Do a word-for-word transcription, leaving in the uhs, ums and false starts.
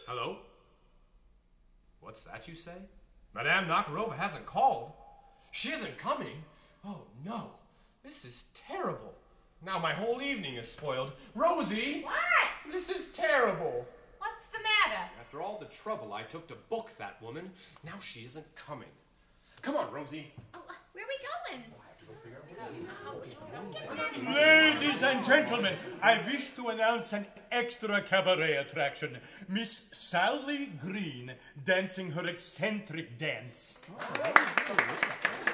Hello? What's that you say? Madame Nakarova hasn't called. She isn't coming. Oh, no. This is terrible. Now my whole evening is spoiled. Rosie! What? This is terrible. What's the matter? After all the trouble I took to book that woman, now she isn't coming. Come on, Rosie. Oh, where are we going? Ladies and gentlemen, I wish to announce an extra cabaret attraction. Miss Sally Green dancing her eccentric dance. Oh,